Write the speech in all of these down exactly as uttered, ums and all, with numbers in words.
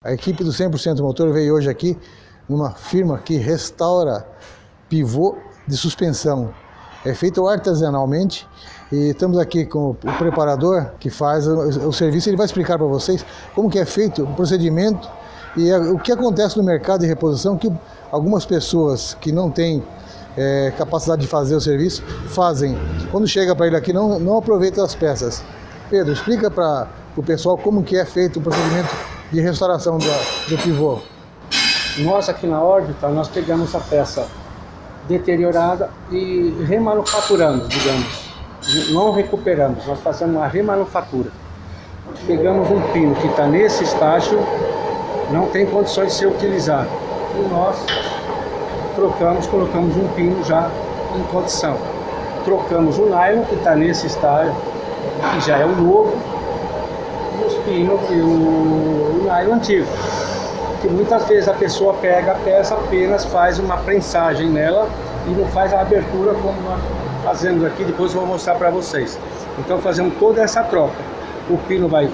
A equipe do cem por cento Motor veio hoje aqui numa firma que restaura pivô de suspensão. É feito artesanalmente e estamos aqui com o preparador que faz o, o serviço. Ele vai explicar para vocês como que é feito o procedimento e a, o que acontece no mercado de reposição, que algumas pessoas que não têm é, capacidade de fazer o serviço fazem. Quando chega para ele aqui, não, não aproveita as peças. Pedro, explica para o pessoal como que é feito o procedimento de restauração da, do pivô. Nós aqui na órbita, nós pegamos a peça deteriorada e remanufaturamos, digamos. Não recuperamos, nós fazemos uma remanufatura. Pegamos um pino que está nesse estágio, não tem condições de ser utilizado. E nós trocamos, colocamos um pino já em condição. Trocamos o nylon que está nesse estágio, que já é o novo, e os pinos e o, o nylon antigo. Que muitas vezes a pessoa pega a peça, apenas faz uma prensagem nela e não faz a abertura como nós fazemos aqui, depois eu vou mostrar para vocês. Então fazemos toda essa troca. O pino vai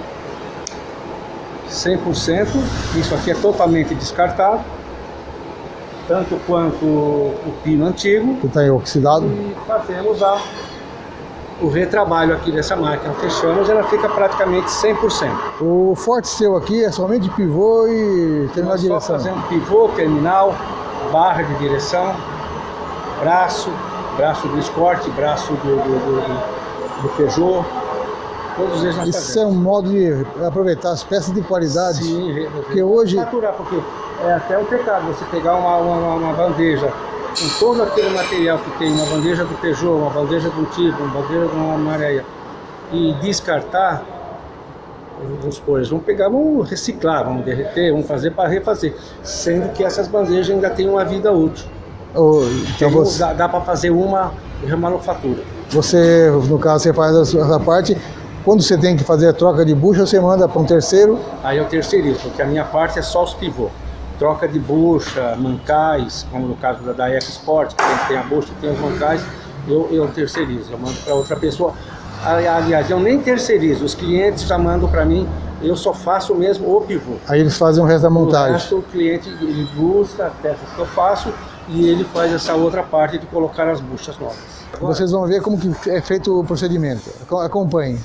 cem por cento, isso aqui é totalmente descartado, tanto quanto o pino antigo. Que está oxidado. E fazemos a, o retrabalho aqui dessa máquina. Fechamos, ela fica praticamente cem por cento. O forte seu aqui é somente pivô e terminal de direção? Só fazendo pivô, terminal, barra de direção, braço, braço do Escort, braço do, do, do, do Peugeot, todos eles nós Isso fazemos. Isso é um modo de aproveitar as peças de qualidade? Sim, porque hoje... Faturar, porque é até um pecado você pegar uma, uma, uma bandeja com todo aquele material que tem, uma bandeja do Peugeot, uma bandeja do tipo, uma bandeja de uma Maréia, e descartar. Vamos supor, eles vão pegar, vão reciclar, vão derreter, vão fazer para refazer, sendo que essas bandejas ainda têm uma vida útil. Oh, então Tem, você... Dá, dá para fazer uma remanufatura. Você, no caso, você faz a sua parte. Quando você tem que fazer a troca de bucha, você manda para um terceiro? Aí eu terceirizo, porque a minha parte é só os pivô. Troca de bucha, mancais, como no caso da, da EcoSport, que tem, tem a bucha e tem os mancais, eu, eu terceirizo, eu mando para outra pessoa. Aliás, eu nem terceirizo, os clientes já mandam para mim, eu só faço mesmo o pivô. Aí eles fazem o resto da montagem? O resto, o cliente ele busca as peças que eu faço e ele faz essa outra parte de colocar as buchas novas. Agora, vocês vão ver como que é feito o procedimento. Acompanhem.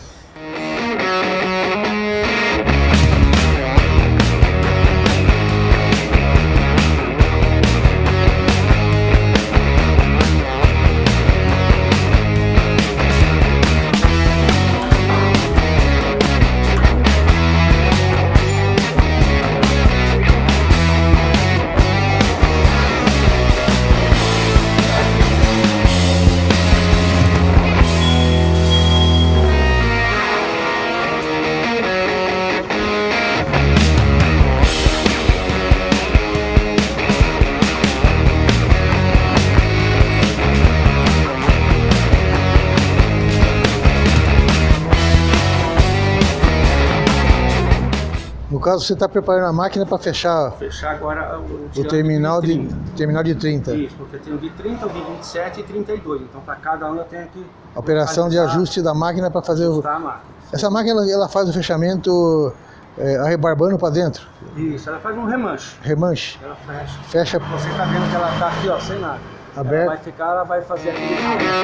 No caso, você está preparando a máquina para fechar, fechar agora o, o terminal, de, de terminal de trinta. Isso, porque eu tenho de trinta, o de vinte e sete e trinta e dois. Então, para cada um eu tenho que... A operação de ajuste da máquina para fazer o... A máquina. Essa máquina ela, ela faz o fechamento é, arrebarbando para dentro? Isso, ela faz um remanche. Remanche? Ela fecha. Fecha. Você está vendo que ela está aqui, ó, sem nada. Aberto. Ela vai ficar, ela vai fazer aquele...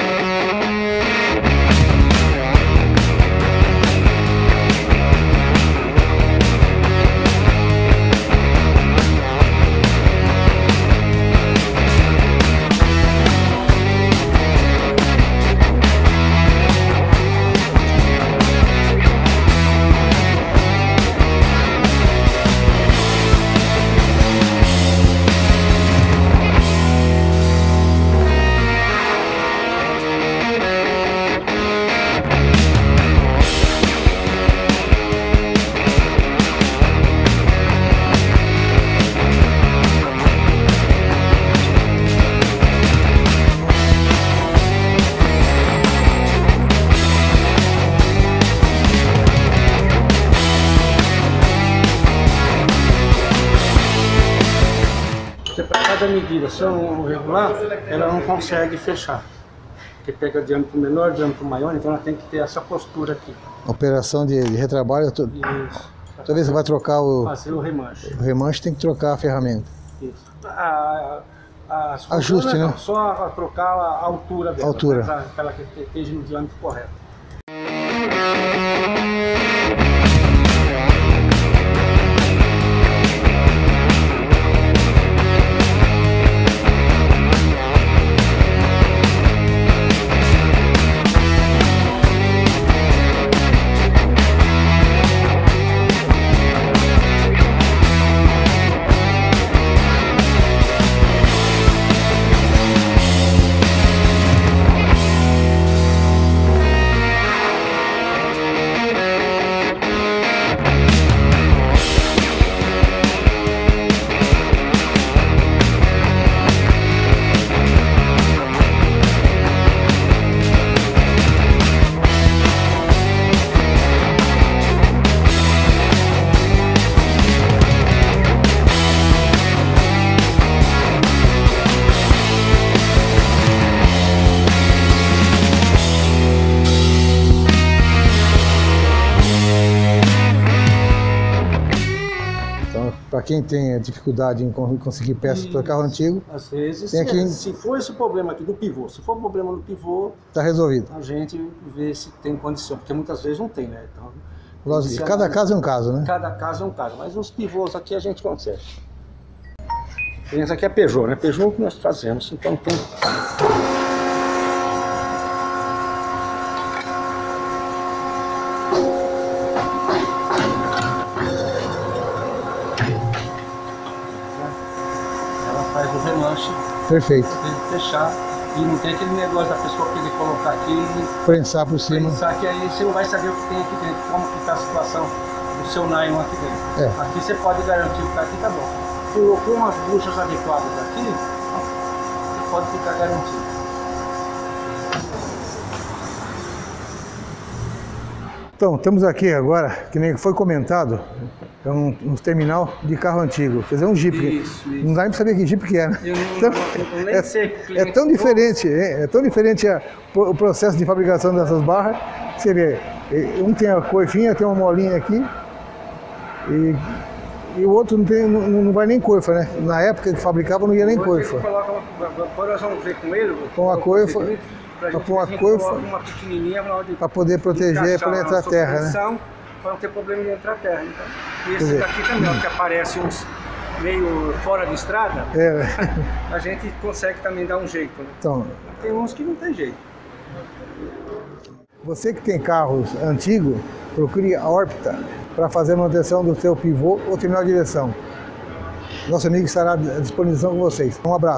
Cada medida, se eu não regular, ela não consegue fechar. Porque pega diâmetro menor, diâmetro maior, então ela tem que ter essa postura aqui. Operação de, de retrabalho. Tudo. Isso. Toda vez que vai trocar o, fazer o remanche. o remanche, tem que trocar a ferramenta. Isso. A, a, as Ajuste, né? Não, só a trocar a altura dela, altura. para ela que esteja no diâmetro correto. Para quem tem dificuldade em conseguir peças para carro antigo, às vezes, tem aqui... se for esse o problema aqui do pivô, se for o problema do pivô, está resolvido. A gente vê se tem condição, porque muitas vezes não tem, né? Então, Lógico, cada a... caso é um caso, né? Cada caso é um caso, mas os pivôs aqui a gente consegue. Esse aqui é Peugeot, né? Peugeot que nós fazemos, então tem... Faz o remanche. Perfeito. Tem que fechar e não tem aquele negócio da pessoa querer colocar aqui e prensar por cima. Prensar, que aí você não vai saber o que tem aqui dentro, como que está a situação do seu nylon aqui dentro. É. Aqui você pode garantir que tá aqui, tá bom. Colocou umas buchas adequadas aqui, você pode ficar garantido. Então, estamos aqui agora, que nem foi comentado, é um, um terminal de carro antigo, quer dizer, um Jeep. Isso, isso. Não dá nem para saber que Jeep que era. Eu não, então, eu nem é, sei. É tão diferente, é, é tão diferente a, o processo de fabricação dessas barras. Você vê, um tem a coifinha, tem uma molinha aqui, e, e o outro não, tem, não, não vai nem coifa, né? Na época que fabricava não ia nem coifa. Agora nós vamos ver com ele. Com a coifa. Para pôr uma coifa, para poder proteger, para não entrar terra, né? Para não ter problema de entrar terra. Então, e esse daqui também, que aparece uns meio fora de estrada, é. A gente consegue também dar um jeito, né? Então, tem uns que não tem jeito. Você que tem carros antigos, procure a Orbita para fazer a manutenção do seu pivô ou terminal de direção. Nosso amigo estará à disposição com vocês. Um abraço.